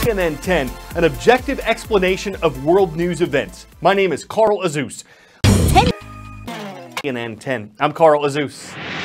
CNN10, an objective explanation of world news events. My name is Carl Azus. CNN10. I'm Carl Azus.